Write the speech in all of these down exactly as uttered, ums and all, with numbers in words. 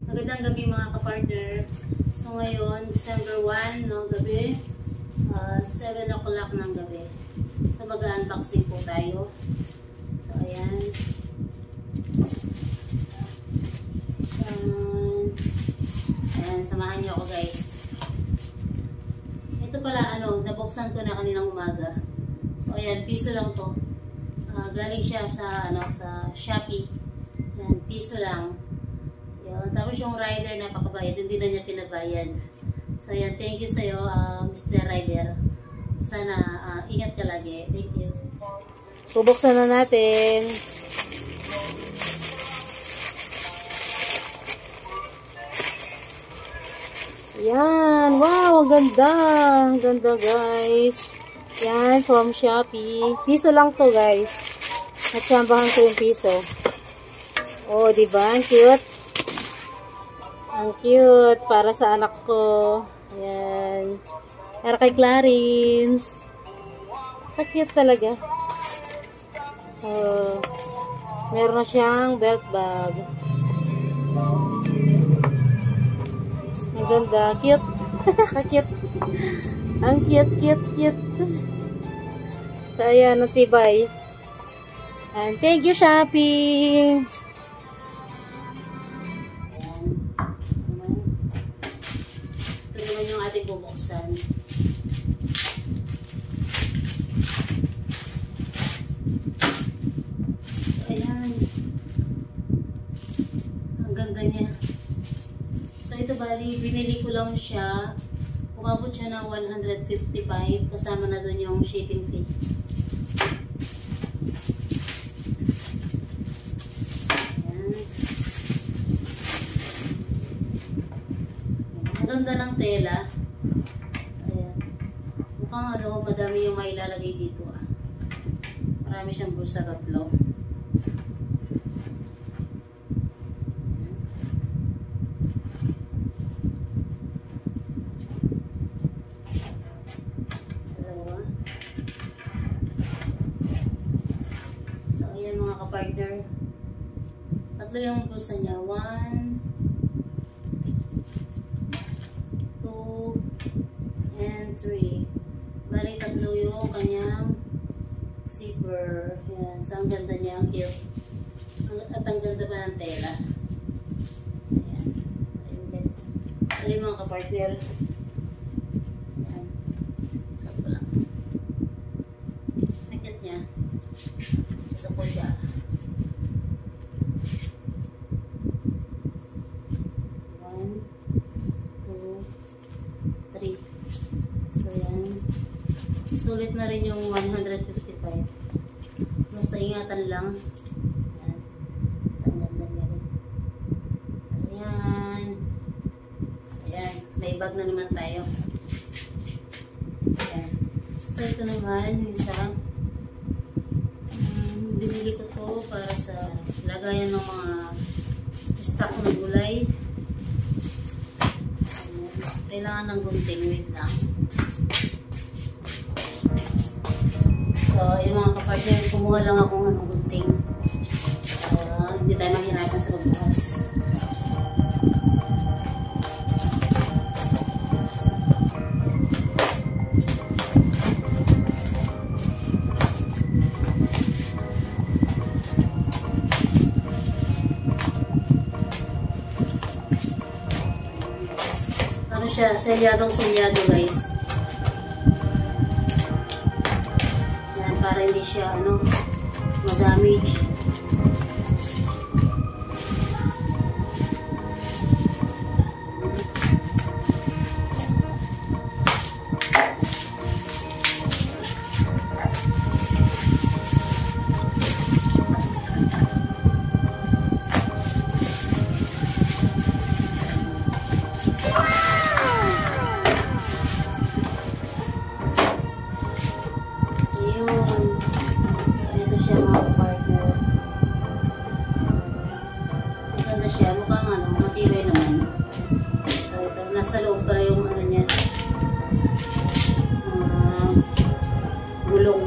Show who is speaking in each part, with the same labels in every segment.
Speaker 1: Magandang gabi mga kapartner. So ngayon, December first, no, gabi, uh, seven o'clock ng gabi. So mag-unboxing po tayo. So ayan. Ayan. Ayan, samahan niyo ako guys. Ito pala, ano, nabuksan ko na kaninang umaga. So ayan, piso lang to. Uh, galing siya sa, ano, sa Shopee. Ayan, piso lang. Yun. Tapos yung rider napakabayad, hindi na niya pinabayad. So yan, thank you sa'yo, uh, Mister Rider. Sana uh, ingat ka lagi. Thank you. Bubuksan na natin. Yan, wow, ang ganda. Ang ganda guys. Yan, from Shopee. Piso lang to guys. Natsambahan ko yung piso. Oh, diba? Ang cute. Ang cute. Para sa anak ko. Ayan. Para kay Clarence. Sa cute talaga. Oh. Meron na siyang belt bag. Ang ganda. Cute. Cute. Ang cute, cute, cute. So, ayan. Natibay. And thank you, Shopee. Yung ating bubuksan. So, ayan. Ang ganda niya. So, ito bali, binili ko lang siya. Umabot siya ng one hundred fifty-five. Kasama na dun yung shipping fee. Ang ganda ng tela. Ayan. Mukhang ano, madami yung mailalagay dito ah. Marami siyang bulsa, tatlo. Dalawa. So, ayan mga kapartner. Tatlo yung bulsa niya. One, and three. Bali tatlo yung kanyang zipper. Ayan. So, ang ganda niya. Ang cute. At ang ganda pa ng tela. Ayan. Ayan. Ayan mga kapartner. Ayan. Sakto lang. Ang cute niya. Ito po siya. One, two, three. So, yan. Sulit na rin yung one hundred fifty-five. Basta ingatan lang. Yan. So, ang ganda niya rin. So, yan. Ayan. May bag na naman tayo. Ayan. So, ito naman, yung isa. Um, binili ko to para sa lagayan ng mga stock na gulay. Kailangan ng gunting. Wait lang. So, yung mga kapartner, kumuha lang akong anong gunting. Uh, hindi tayo mahirapan sa pagbukas. Ano siya? Selyadong selyado guys. Para hindi siya ano ma-damage. Nasa loob pala yung ano niya, uh, gulong.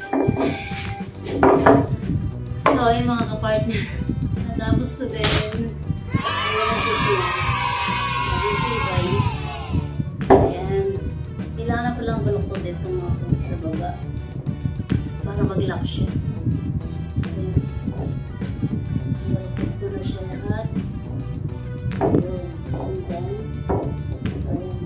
Speaker 1: So, ayun mga kapartner. Natapos ko din. Ayan, nagtitibay. So, ayan. Kailangan na palang baluktot dito mga sa baba. Para mag-lock siya. So, ayan. Baluktot ko na siya lahat. Ayan. And then, so, ayan.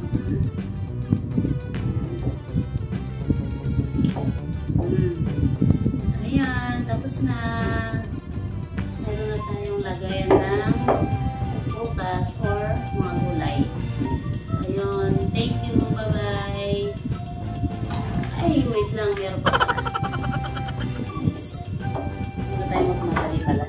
Speaker 1: Hmm. Ayan. Tapos na. Meron na tayong lagayan ng butas or mga gulay. Ayun. Thank you. Bye-bye. Ay, wait lang. Meron pa pala. Yes. Muna tayo magmadali pala.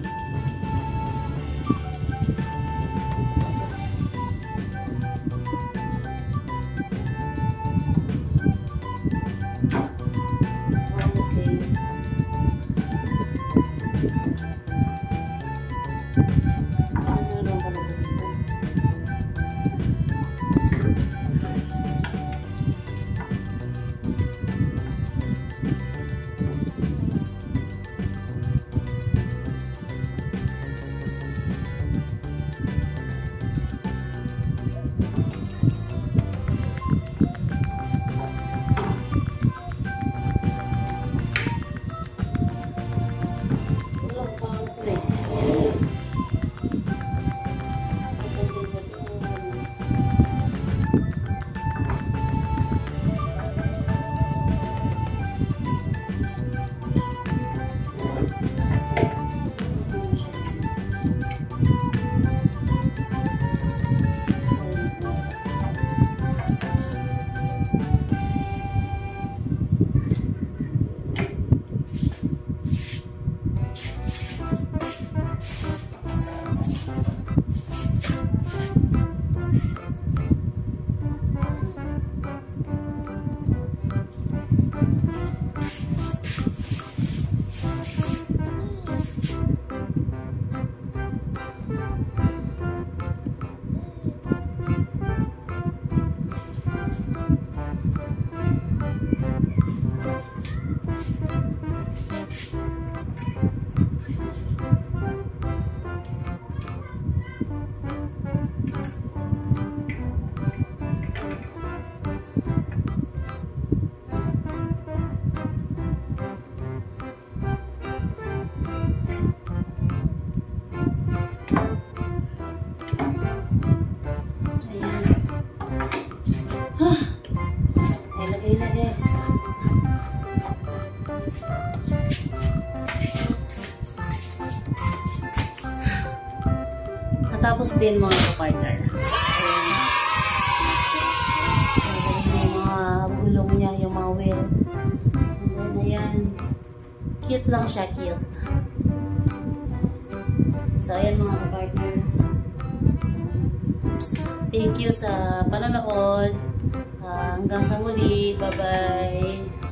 Speaker 1: Tapos din mga partner. Yung mga gulong niya, yung mga wheel. And then, ayan. Cute lang siya, cute. So, ayan mga partner. Thank you sa panonood. Uh, hanggang sa muli. Bye-bye.